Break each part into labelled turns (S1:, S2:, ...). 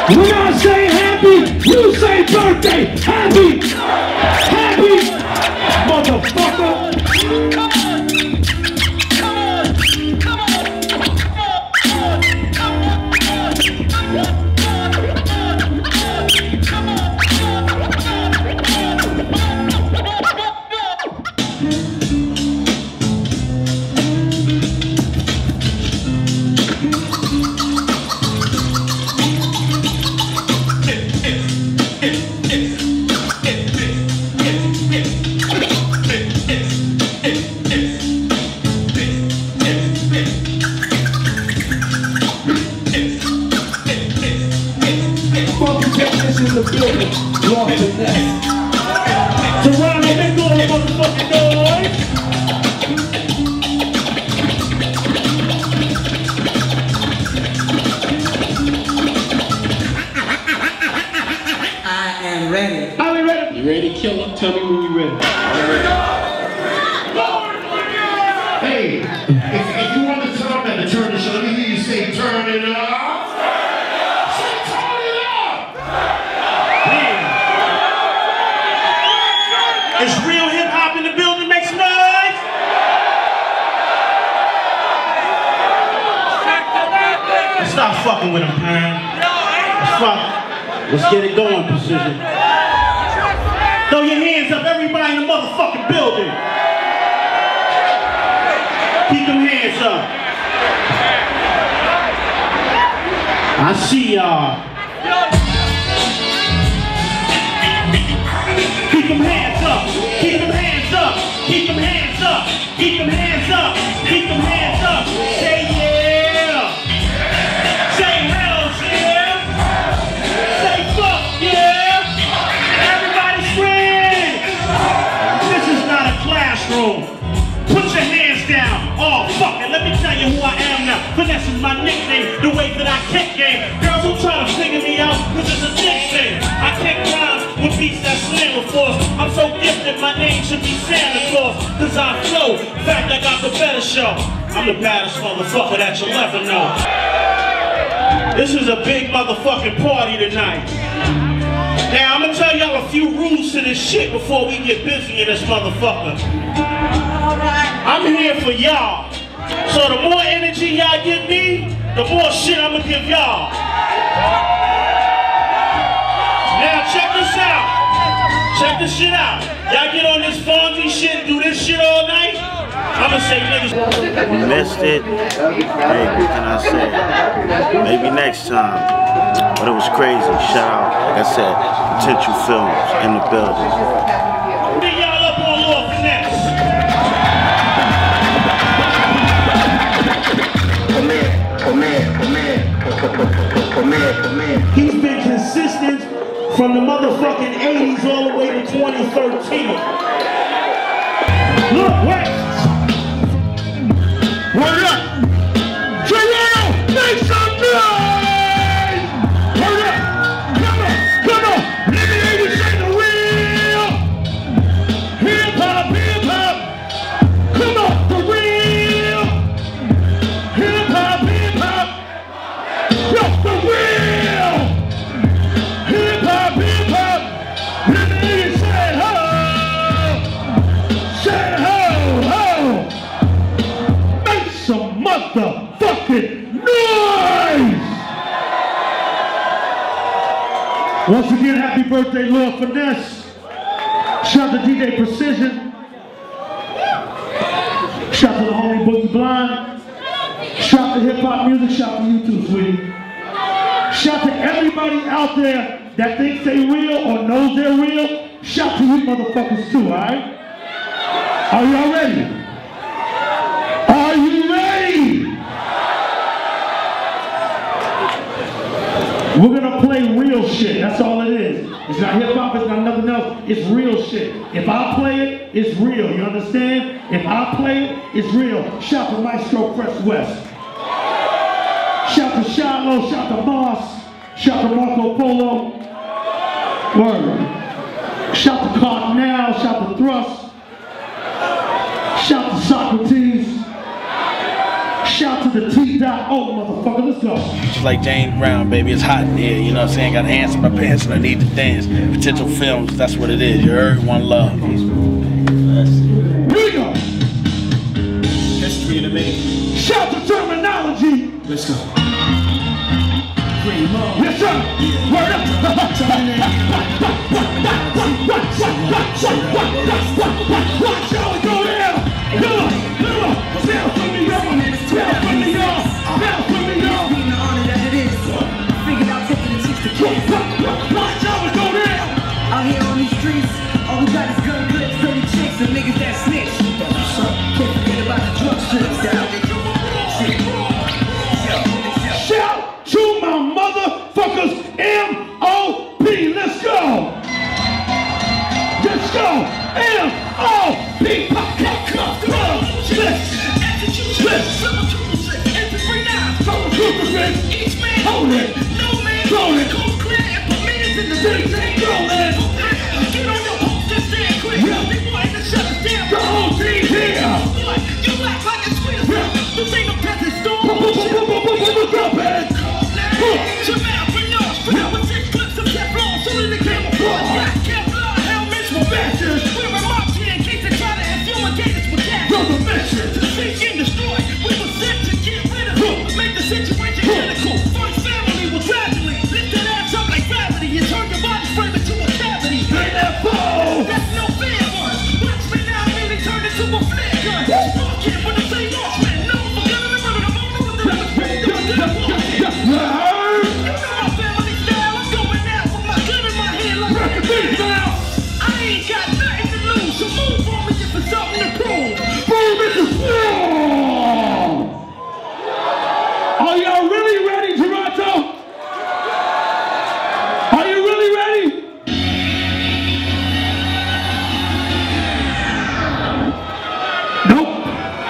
S1: When I say happy, you say birthday. Happy, happy, motherfucker. In the building, Lord Finesse. Toronto, make all the motherfucking noise.
S2: I am ready.
S1: Are we ready?
S3: You ready to kill him? Tell me when you ready.
S4: Hey, if you want to tell them to turn the show, let me hear you say turn it up.
S1: It's real hip hop in the building, make some noise! Let's stop fucking with him, man. Let's get it going, Precision. Throw your hands up, everybody in the motherfucking building. Keep them hands up. I see y'all. Keep them hands up, keep them hands up, keep them hands up, keep them hands up, keep them hands up. Say yeah, say hell yeah, say fuck yeah. Everybody scream. This is not a classroom. Put your hands down. Oh fuck it, let me tell you who I am now. Finesse is my nickname, the way that I kick game. Girls who try to figure me out, which is a dick thing. I kick rhymes with beats that slam with force. I'm so gifted, my name should be Santa Claus. Cause I flow, in fact I got the better show. I'm the baddest motherfucker that you'll ever know. This is a big motherfucking party tonight. Now I'm gonna tell y'all a few rules to this shit before we get busy in this motherfucker. I'm here for y'all. So the more energy y'all give me, the more shit I'm gonna give y'all. Now check this out. Check this shit out. Y'all get on this Fonzie shit and do this shit all night? I'ma say niggas.
S5: We missed it. Hey, what can I say? Maybe next time. But it was crazy. Shout out, like I said, Potential Films in the building.
S1: Big y'all up on Lord Finesse. He's been consistent from the motherfucking 80s all the way to 2013. Look, wait! Word up! Toronto, make some noise! Word up! Come on! Let me hear you say the real! Hip hop, hip hop! Come on, the real! Hip hop, hip hop! Yo, the real! Hip hop, hip hop! Let me hear you say ho! Say ho, ho! Make some motherfucking noise! Once again, happy birthday, Lord Finesse. Shout out to DJ Precision. Shout out to the homie Boogie Blind. Shout out to hip hop music. Shout out to you too, sweetie. Shout out to everybody out there that thinks they real or knows they're real. Shout out to you motherfuckers too, alright? Are y'all ready? Are you ready? We're gonna play real shit, that's all it is. It's not hip hop, it's not nothing else, it's real shit. If I play it, it's real, you understand? If I play it, it's real. Shout to Maestro Fresh West. Shout to Shiloh, shout to Moss, shout to Marco Polo. Word. Shout to Cardinal, shout to Thrust. Shout to Socrates. Shout to the T.O. motherfucker, let's go.
S2: Just like James Brown, baby, it's hot in here, you know what I'm saying? Gotta answer my pants and I need to dance. Potential Films, that's what it is. You heard? One love.
S1: Here we go.
S3: History in the making.
S1: Shout to Terminology.
S3: Let's go.
S1: Yes, sir. Word up. Shall we go there? Come on. Down from New York. Down from New York. Down from New York. Shall we go there?
S6: Out here on these streets, all we got is gun clips, dirty chicks, and niggas that snitch. Can't forget about the drug strips down there.
S1: Shout to my motherfuckers, M.O.P. Let's go. Let's go. M.O.P. Hold it. Hold it. Get on your post and stand quick. People ain't to shut us down. The whole team here. You act like a squeal. This ain't no peasant storm. What's up, man? Jamal Bernard, with 6 clips of Teflon, so in the camouflage. Kevlar helmets with bastards. We're a mob here in case they try to infumigate us with gas. Brother mission to seek and destroy. We were sent to get rid of them. Make the situation critical. First family will tragically lift that ass up like gravity and turn your body frame into a cavity. Hey, that fool! That's no fair one. Watch me now, really turn into a flare gun. Walking with the same offspring. No, we're gonna remember the moment with the respect of the walking. You know my family style. I'm going out with my gun in my hand like a style. I ain't got nothing to lose, so move on me if it's something to prove. Move it to strong! Are y'all really ready, Toronto? Are you really ready? Nope.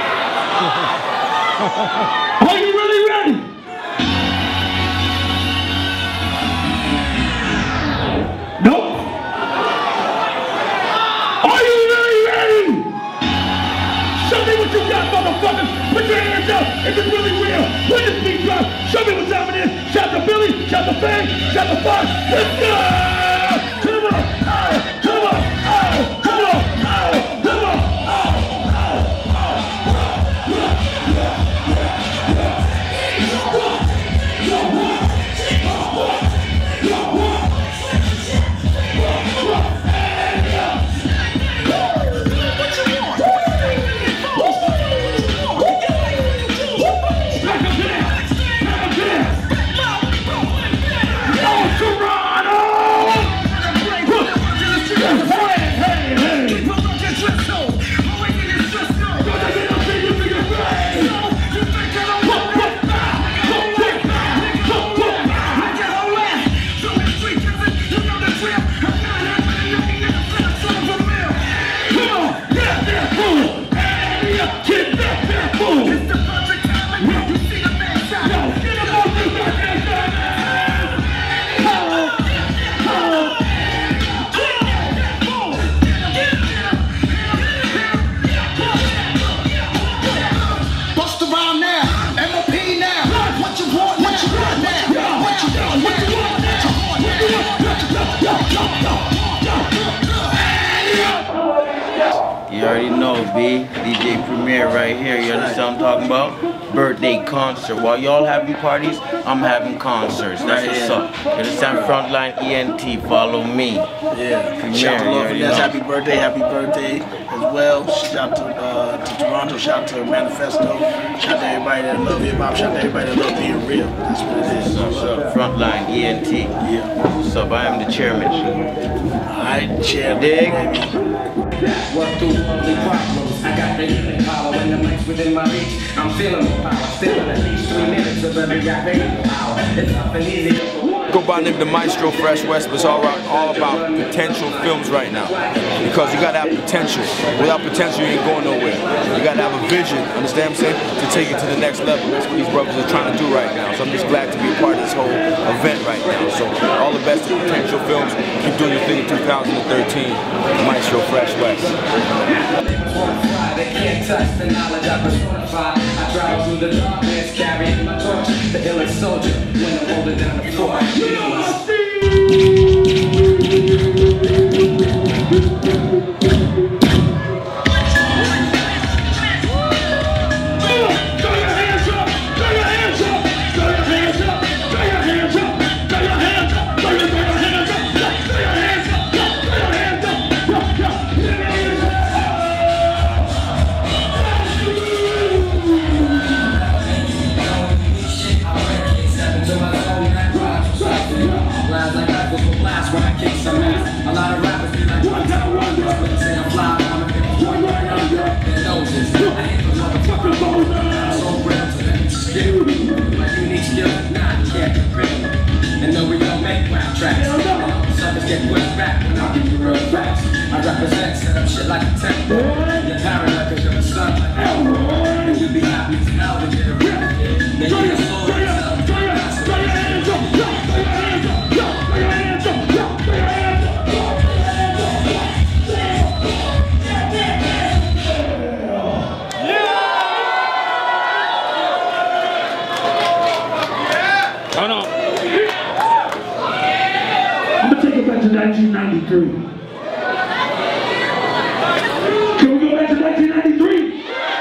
S1: Are you really ready? Nope. Are you really ready? Show me what you got, motherfuckers. Put your hands up if it's really real. When this beat drop, show me what time it is. Shout to Billy, shout to Fang, shout to Fox. Let's go! Come on, come on, come on, come on.
S5: You already know, B. DJ Premier right here. You understand what I'm talking about? Birthday concert. While y'all having parties, I'm having concerts. That's what's up. You understand? Frontline ENT. Follow me.
S2: Yeah.
S5: Premier,
S2: Shout to
S5: you
S2: Love
S5: already
S2: Finesse.
S5: know.
S2: Happy birthday as well. Shout to Toronto. Shout to Manifesto. Shout to everybody that love hip hop. Shout to everybody that love being real. That's what it is.
S5: What's up? Frontline ENT.
S2: Yeah.
S5: What's up? I am the chairman.
S2: Alright, chairman.
S5: Dig?
S2: Baby.
S6: Work through ugly problems. I got the healing power when the mic's within my reach. I'm feeling the power. Feeling at least 3 minutes of every goddamn power. It's up and easy.
S7: Go by the name of the Maestro Fresh West, but it's all about potential films right now. Because you gotta have potential. Without potential, you ain't going nowhere. You gotta have a vision, understand what I'm saying, to take it to the next level. That's what these brothers are trying to do right now. So I'm just glad to be a part of this whole event right now. So all the best to Potential Films. Keep doing your thing in 2013. Maestro Fresh West.
S6: They can't touch the knowledge I personify. I travel through the darkness, carrying my torch. The illest soldier when I'm holding down the fort. You know I see. A lot of rappers be like, one time, but say I'm fly, I'm a big one, their noses. I hate the motherfucking bones. I'm so real to them. Skill, my unique skill, nah, you can't compare. And no, we don't make rap tracks. Suckers get pushed back when I give you real facts. I represent, set up shit like a temple. You're paranoid cause you're a son like hell. And you be happy as hell to get a rip. Then you get sold yourself. Throw your hands up, throw your hands up, throw your hands up, throw your hands up, throw your hands up.
S1: I'm gonna take it back to 1993. Can we go back to 1993?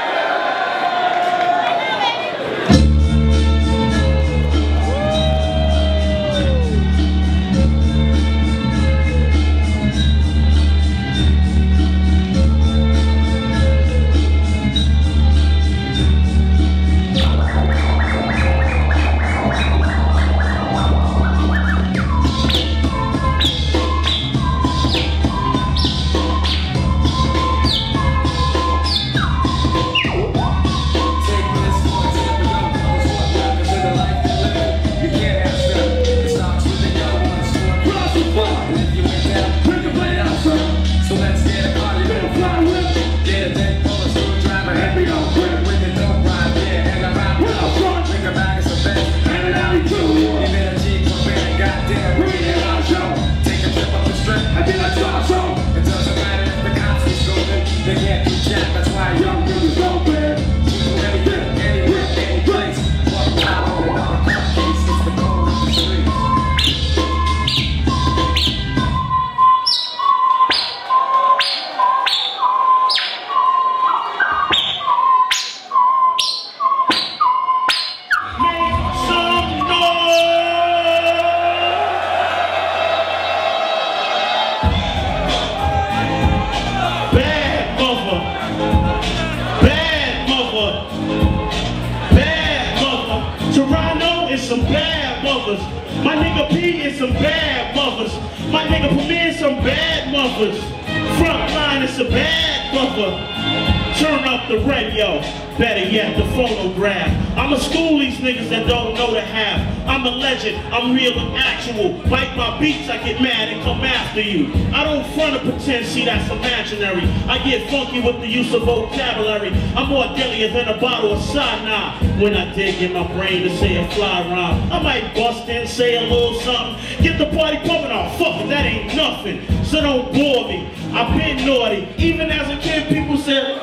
S1: Some bad mothers. My nigga P is some bad mothers. My nigga Premier is some bad mothers. Frontline is a bad mother. Turn up the radio. Better yet, the phonograph. I'ma school these niggas that don't know the half. I'm a legend, I'm real and actual. Bite my beats, I get mad and come after you. I don't front or pretend, see that's imaginary. I get funky with the use of vocabulary. I'm more deadlier than a bottle of cyanide. When I dig in my brain to say a fly rhyme, I might bust in, say a little something. Get the party pumping off, fuck it, that ain't nothing. So don't bore me, I've been naughty. Even as a kid, people said,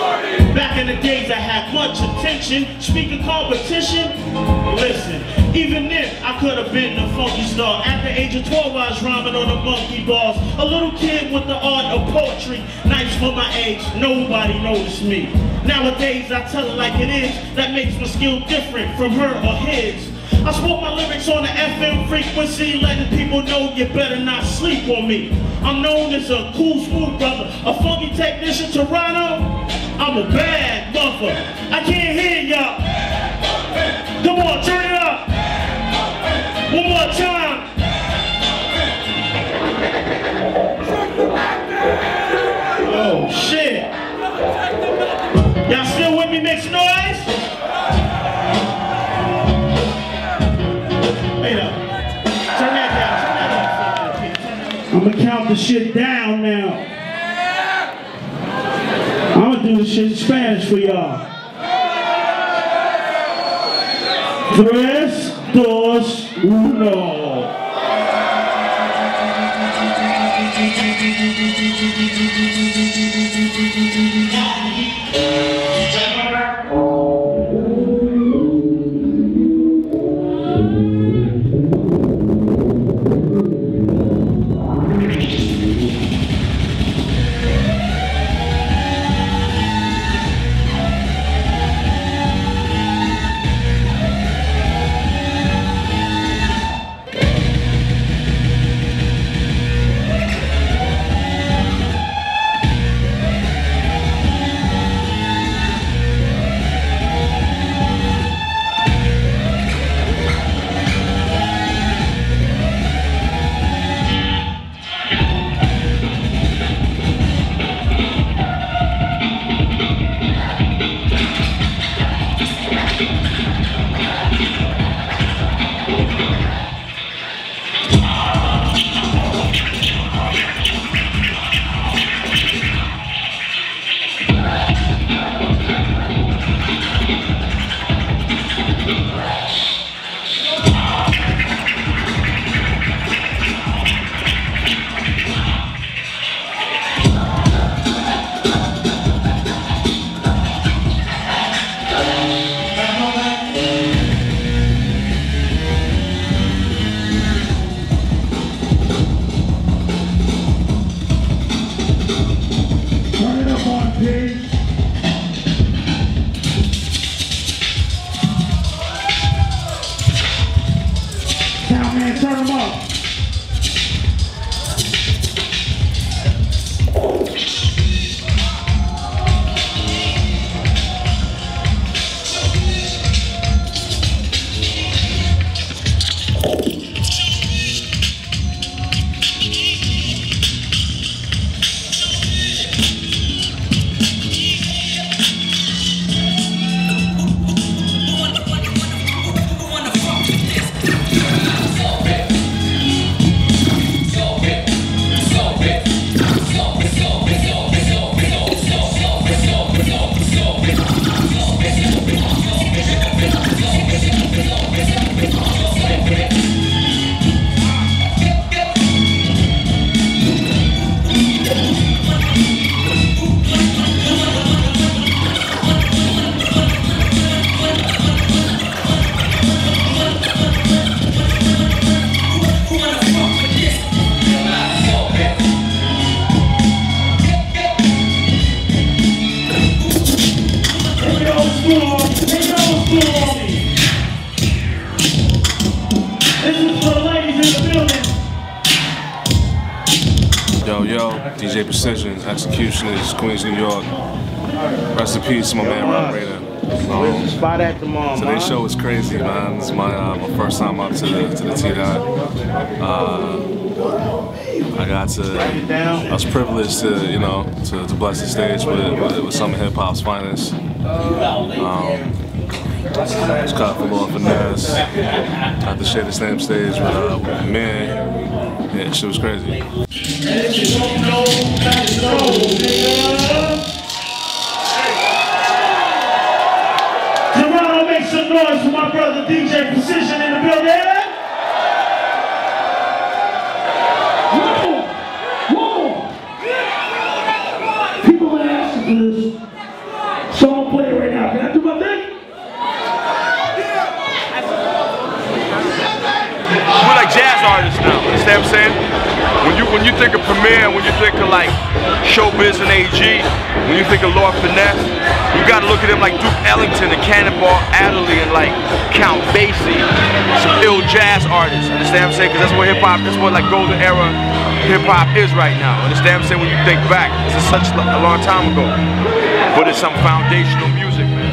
S1: back in the days I had much attention. Speaking competition, listen, even then I could have been a funky star. At the age of 12 I was rhyming on the monkey bars. A little kid with the art of poetry. Nice for my age, nobody noticed me. Nowadays I tell it like it is. That makes my skill different from her or his. I spoke my lyrics on the FM frequency, letting people know you better not sleep on me. I'm known as a cool, smooth brother, a funky technician, Toronto. I'm a bad mother. I can't hear y'all. Come on, turn it up. One more time. Oh shit. Y'all still with me? Make some noise. Wait up. Turn that down. Turn that up. I'm gonna count the shit down now. I'm gonna do this shit in Spanish for y'all. 3, 2, 1. school on me. They know school on me. This is for the ladies in the building.
S8: Yo, DJ Precision, Executioners, Queens, New York. Rest in peace, my man Rob Raider.
S2: Where's the spot at tomorrow, man?
S8: Today's show is crazy, man. It's my first time up to the T-Dot. I was privileged to, you know, to bless the stage with some of hip hop's finest. It's cut for Lord Finesse. Had to share the same stage with man. Yeah, shit was crazy.
S1: Toronto, make some noise for my brother DJ Precision in the building. People are asking for this, so I'm playing right now. Can I do my thing?
S7: We're like jazz artists now, understand what I'm saying? When you think of Premier, when you think of like Showbiz and AG, when you think of Lord Finesse, you gotta look at them like Duke Ellington and Cannonball Adderley and like Count Basie, some ill jazz artists, understand what I'm saying? Because that's what hip hop, that's what like golden era hip hop is right now, understand what I'm saying? When you think back, this is such a long time ago, but it's some foundational music, man.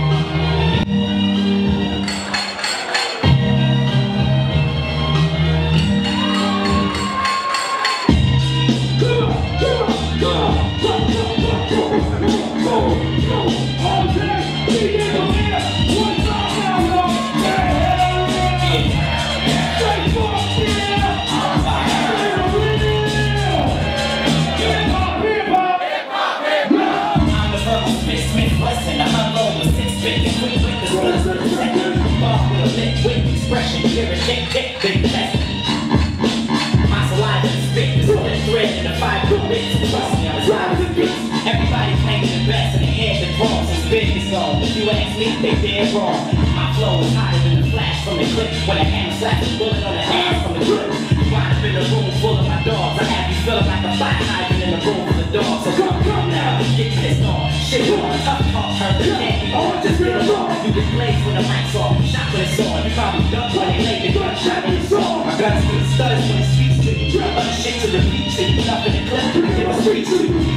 S9: Everybody claims the best and they hear the drums and business on. If you ask me, they dead wrong. My flow is hotter than the flash from the clip. When a hand slaps a bullet on the ass from the clip. You wind up in a room full of my dogs. I have you feeling like a fire hydrant in a room full of dogs. So come now, get pissed on. Shit on, tough talk, hurt the can't be on. Just get along. You get blazed when the mic's off. Shot when it's on. You probably duck when they lay the gunshot in the song. My guns to the studs when it speaks to you. Other shit to the beach, so you up in the clip. Give a street to you.